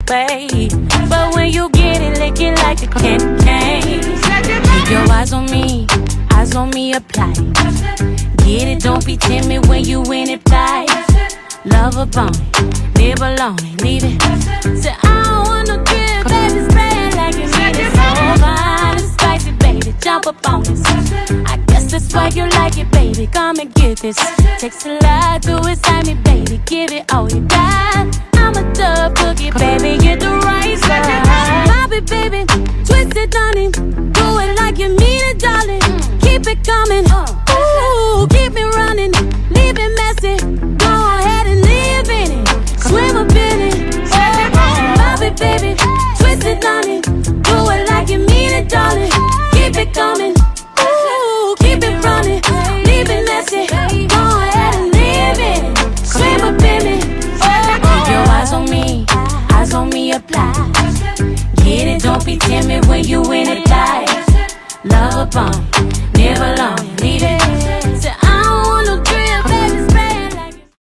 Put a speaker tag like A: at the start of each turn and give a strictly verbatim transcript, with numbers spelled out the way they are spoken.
A: babe. But when you get it, lick it like a candy cane. Keep your eyes on me, eyes on me, apply. Get it, don't be timid when you in it, fly. Love a bone, live alone, leave it. Say I don't want no kid, baby, spray it like you need it. So fine and spicy, baby, jump up on this. I guess that's why you like it, baby, come and get this. Takes a lot to excite me, baby, give it all you got. I'm a dub boogie, baby, get the right side. Pop it, baby, twist it, honey. Do it like you mean it, darling. Keep it coming, ooh, keep me running. Leave it messy, go ahead and live in it. Swim up in it, oh, pop it, baby, twist it, honey. Do it like you mean it, darling. Keep it coming, ooh, keep it running. Leave it messy, go ahead and live in it. Swim up in it, oh, keep your eyes on me, eyes on me, apply. Get it, don't be timid when you in it, life. Love a bomb, live alone, leave it.